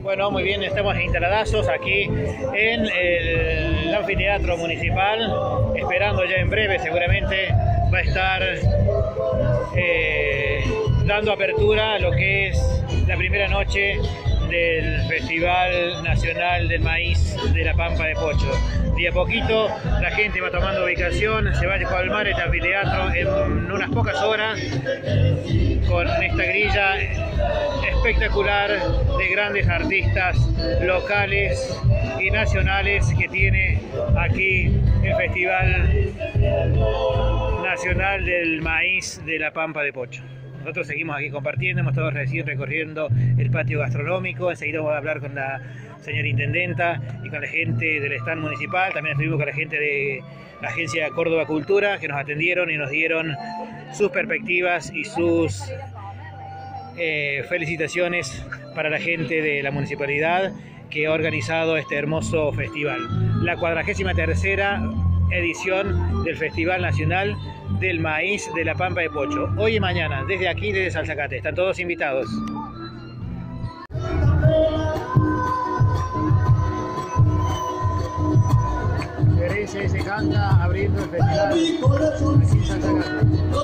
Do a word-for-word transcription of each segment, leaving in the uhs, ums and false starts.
Bueno, muy bien, estamos instaladazos aquí en el anfiteatro municipal, esperando ya en breve, seguramente va a estar eh, dando apertura a lo que es la primera noche del Festival Nacional del Maíz de la Pampa de Pocho. De a poquito la gente va tomando ubicación, se va a colmar este anfiteatro en unas pocas horas con esta grilla espectacular de grandes artistas locales y nacionales que tiene aquí el Festival Nacional del Maíz de la Pampa de Pocho. Nosotros seguimos aquí compartiendo, hemos estado recién recorriendo el patio gastronómico, enseguida vamos a hablar con la señora intendenta y con la gente del stand municipal, también estuvimos con la gente de la agencia Córdoba Cultura que nos atendieron y nos dieron sus perspectivas y sus eh, felicitaciones para la gente de la municipalidad que ha organizado este hermoso festival. La cuadragésima tercera edición del Festival Nacional del Maíz de la Pampa de Pocho. Hoy y mañana, desde aquí, desde Salzacate. Están todos invitados. Se, se canta abriendo el festival aquí en Salzacate.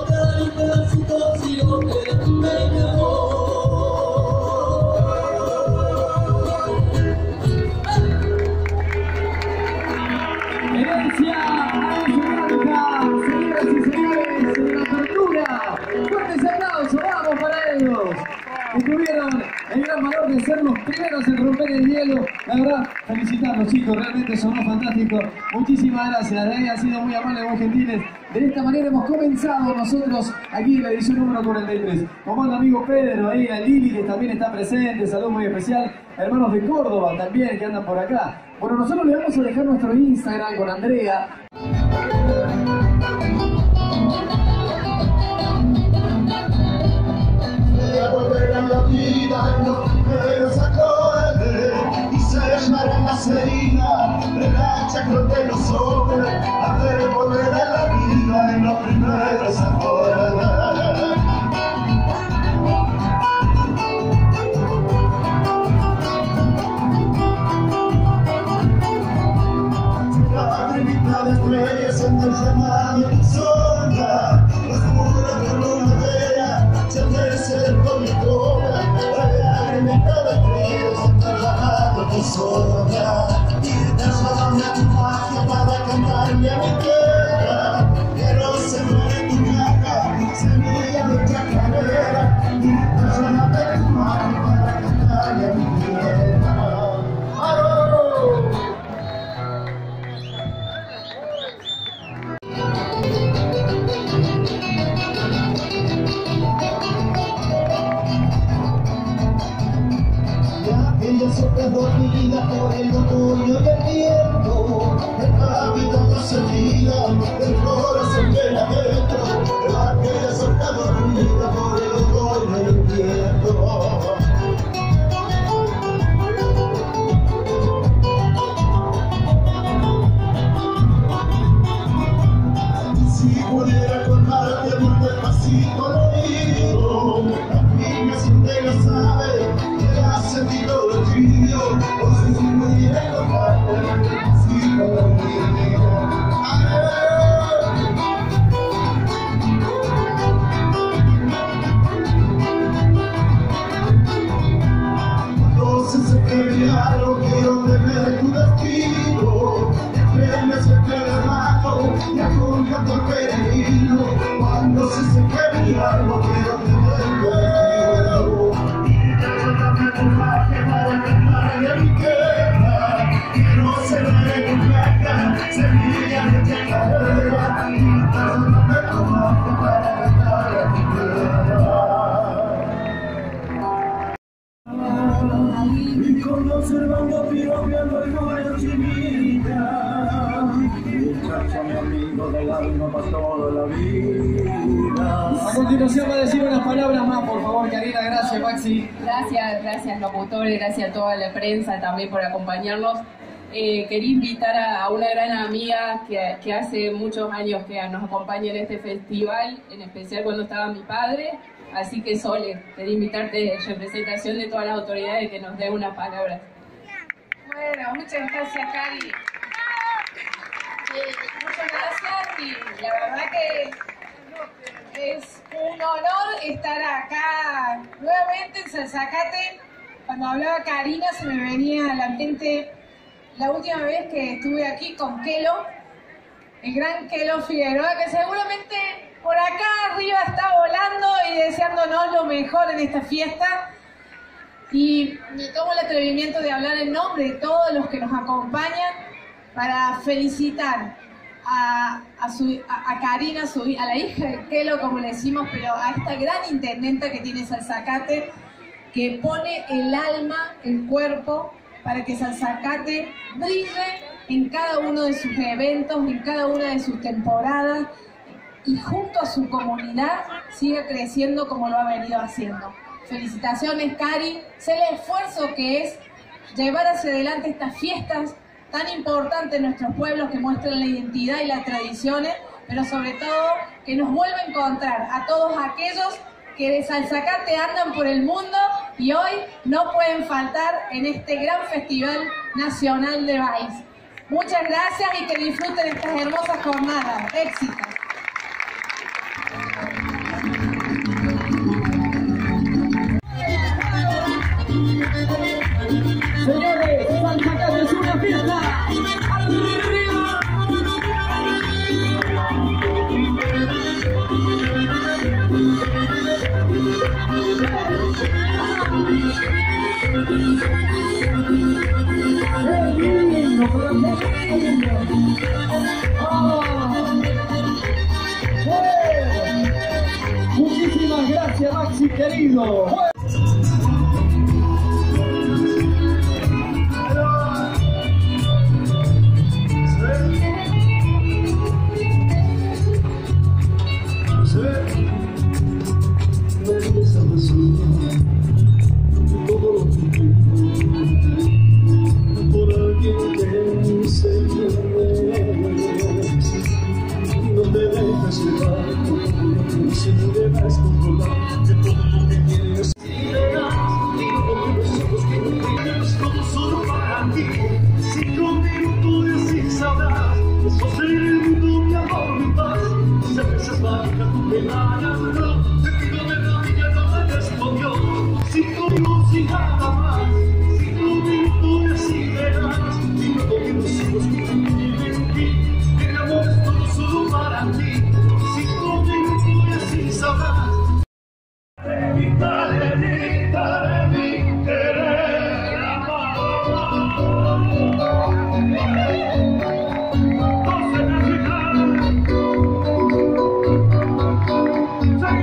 Tuvieron el gran valor de ser los primeros en romper el hielo. La verdad, felicitarlos, chicos, realmente sonó fantástico. Muchísimas gracias, ¿eh? Han sido muy amables, muy gentiles. De esta manera hemos comenzado nosotros aquí en la edición número cuarenta y tres. Como el amigo Pedro, ahí a Lili, que también está presente, saludo muy especial. Hermanos de Córdoba también, que andan por acá. Bueno, nosotros les vamos a dejar nuestro Instagram con Andrea. La vida en los primeros acordes y se llaman las heridas de la chacra de los hombres, hacer volver a la vida en los primeros acordes. La primita de estrellas en el llamado de sombra, los muros de luna vea, se merece con mi cola, la primita de estrellas en el llamado de sombra, y trasladame a tu magia para cantarme a mi tierra, quiero sembrar en tu caja, semilla de chacarera, y trasladame a tu magia para cantarme a mi tierra. Aquellas hojas dormidas por el otoño y el viento, el hábito no se olvida, el corazón que la dentro. Aquellas hojas dormidas por el otoño y el viento. Si pudiera colmarte muy despacito lo digo, la niña siempre lo sabe. Sentido de frío, o si pudiera colmarte, si no lo entonces se quede algo que yo te ve tu destino, créeme se quede malo, y apunta tu peregrino, cuando se se quede algo que yo te ve tu destino. Tu magia para cantarle a mi tierra, quiero sembrar en tu caja, semilla de chacarera, y perdóname tu magia para cantarle a mi tierra. Y conservando piropeando alguna chinita, muchacho mi amigo del alma para toda la vida. A continuación va a decir unas palabras más, por favor, Karina. Gracias, Maxi. Gracias, gracias locutores, gracias a toda la prensa también por acompañarnos. eh, quería invitar a, a una gran amiga que, que hace muchos años que nos acompaña en este festival, en especial cuando estaba mi padre. Así que, Sole, quería invitarte en representación de todas las autoridades que nos dé unas palabras. Bueno, muchas gracias, Cari. Eh, muchas gracias y la verdad que es un honor estar acá nuevamente en Salzacate. Cuando hablaba Karina se me venía a la mente la última vez que estuve aquí con Kelo, el gran Kelo Figueroa, que seguramente por acá arriba está volando y deseándonos lo mejor en esta fiesta. Y me tomo el atrevimiento de hablar en nombre de todos los que nos acompañan para felicitar a, a, su, a, a Karina, su, a la hija de Kelo, como le decimos, pero a esta gran intendenta que tiene Salzacate, que pone el alma, el cuerpo, para que Salzacate brille en cada uno de sus eventos, en cada una de sus temporadas, y junto a su comunidad siga creciendo como lo ha venido haciendo. Felicitaciones, Cari. Sé el esfuerzo que es llevar hacia adelante estas fiestas tan importantes en nuestros pueblos que muestran la identidad y las tradiciones, pero sobre todo que nos vuelve a encontrar a todos aquellos que de Salzacate andan por el mundo y hoy no pueden faltar en este gran festival nacional de Baix. Muchas gracias y que disfruten estas hermosas jornadas. Éxitos. Señores, Salzacate es una fiesta. ¡Arriba! ¡Qué lindo, pero qué lindo! ¡Oh! ¡Eh! Muchísimas gracias, Maxi querido. Say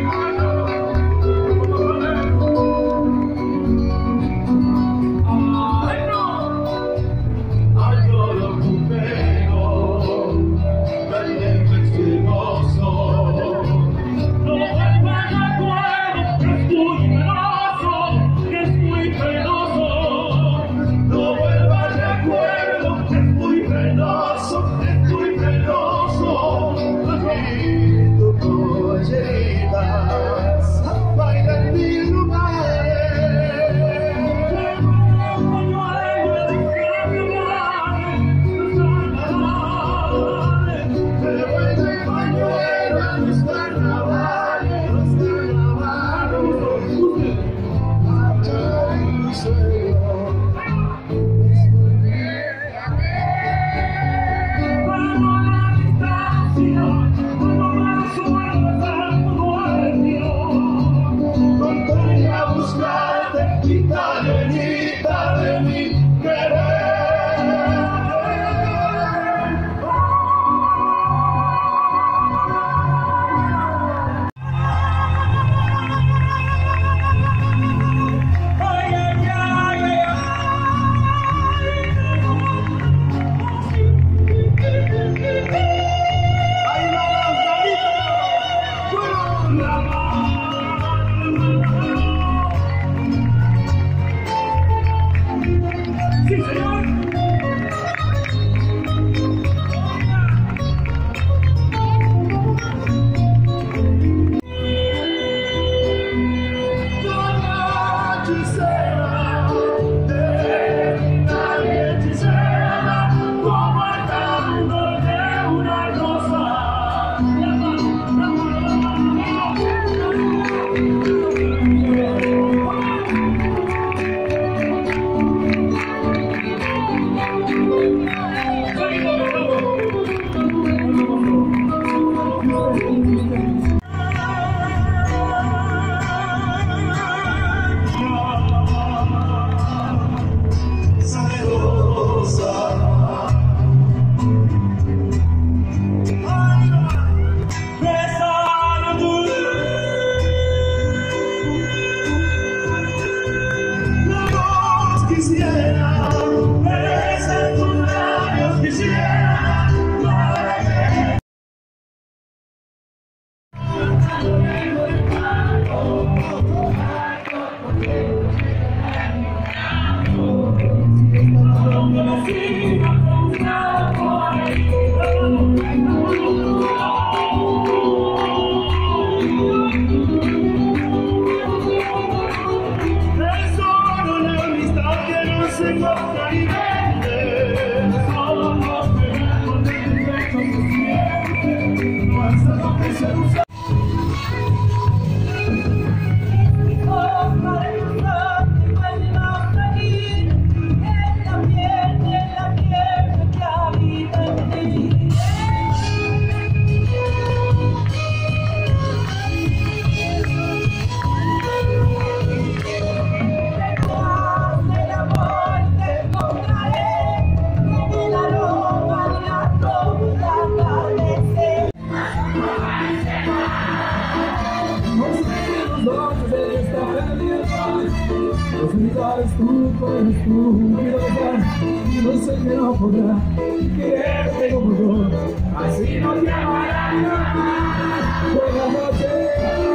los dos de esta realidad. Los lugares tú, puedes tú, quiero dejar. No sé que no podrá quererte como yo. Así no te amará más. Buenas noches.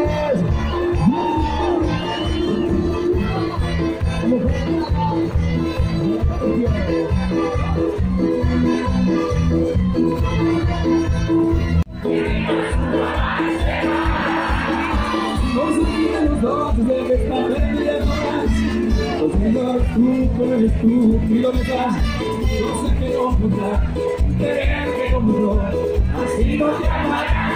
No se quiten los dos de esta realidad. Los lugares tú, puedes tú, quiero dejar. No sé que no podrá quererte como yo. Así no te amará.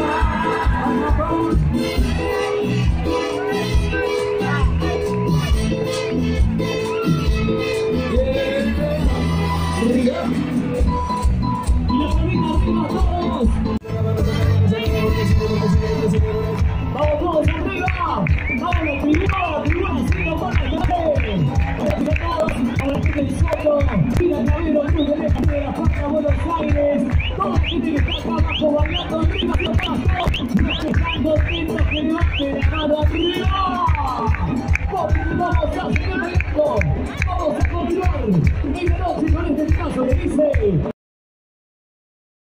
Vamos todos arriba, vamos la tribuna, la tribuna, siga para adelante. Ahora que te suelto, mira cabello, tú de la primera plaza Buenos Aires. Toda la gente que está acá abajo bailando arriba, y abajo, despejando tinta que levante la mano arriba. Porque vamos a seguir bailando, vamos a continuar. Y la noche con este caso que dice.